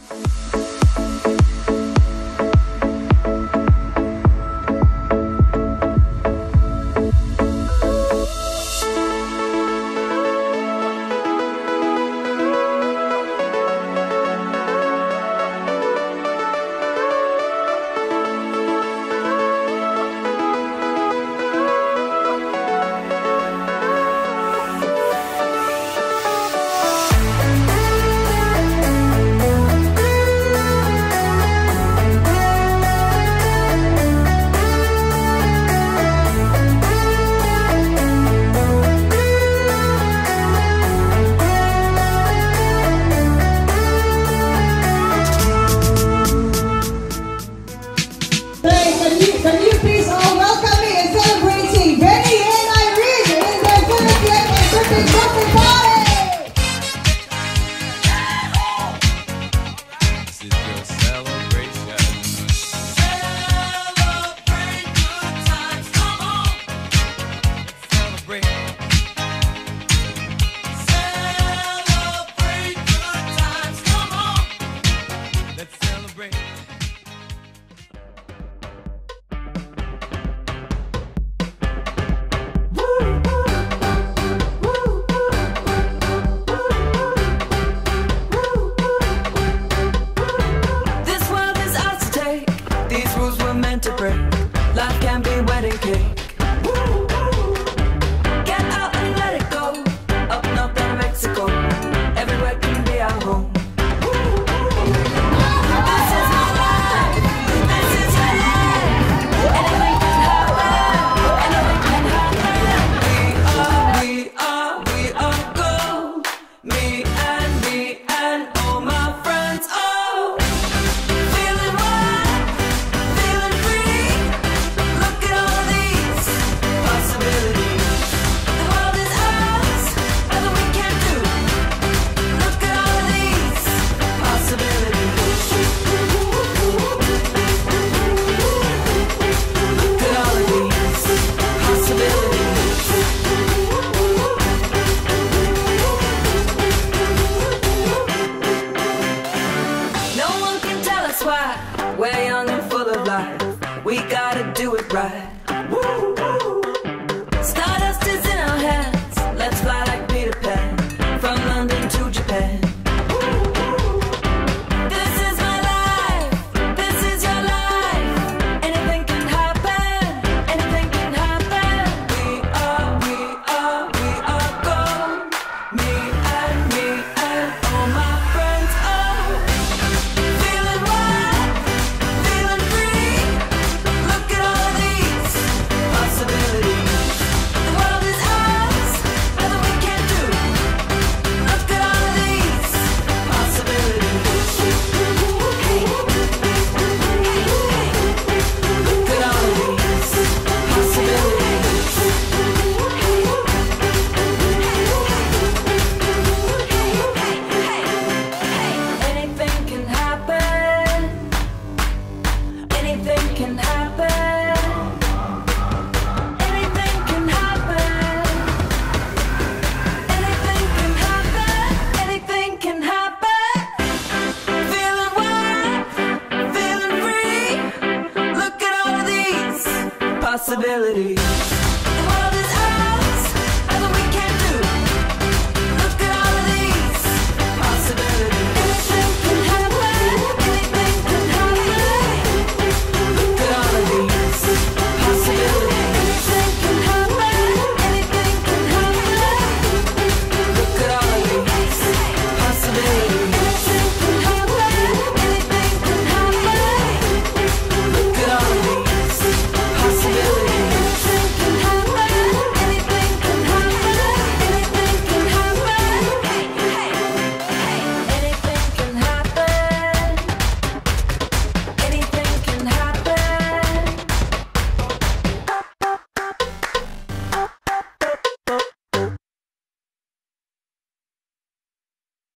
Can you please all welcome me and celebrating Benny and Irene in their 30th birthday party! This is your celebration. Celebrate good times, come on. Let's celebrate. Celebrate good times, come on. Let's celebrate. To break. Life can be wedding cake. Get out and let it go. Up north in Mexico, everywhere can be our home. This is my life. This is your life. Anything can happen. Anything can happen. We are gold. Me and all my friends. Oh. We're young and full of life. We gotta do it right. Stardust is in our hands. Let's fly like Peter Pan, from London to Japan. This is my life. This is your life. Anything can happen. Anything can happen. We are gold. Me and all my friends. Oh. Possibilities.